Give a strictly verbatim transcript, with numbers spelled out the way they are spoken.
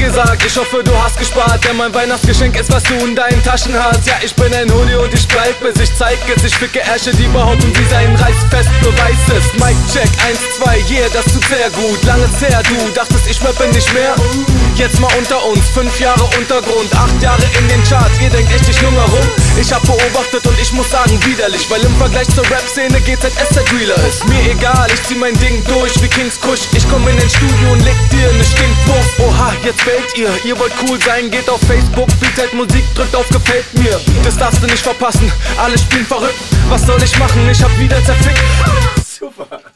gesagt, ich hoffe du hast gespart, denn mein Weihnachtsgeschenk ist, was du in deinen Taschen hast. Ja, ich bin ein Hoodie und ich bleib, bis ich zeig es. Ich ficke Ärsche, die behaupten, sie seien reißfest, beweis es. Mic check, eins, zwei, yeah, das tut sehr gut. Langes her, du dachtest, ich rappe nicht mehr? Jetzt mal unter uns, fünf Jahre Untergrund, acht Jahre in den Charts, ihr denkt echt, ich lungere rum. Ich hab beobachtet und ich muss sagen, widerlich, weil im Vergleich zur Rap-Szene G Z S der Realer ist. Mir egal, ich zieh mein Ding durch wie Kings Kush. Ich komm in den Studio und leg dir ne Stinkwurst. Oha, jetzt wählt ihr, ihr wollt cool sein, geht auf Facebook, bietet Musik, drückt auf gefällt mir. Das darfst du nicht verpassen, alle spielen verrückt. Was soll ich machen, ich hab wieder zerfickt. Super.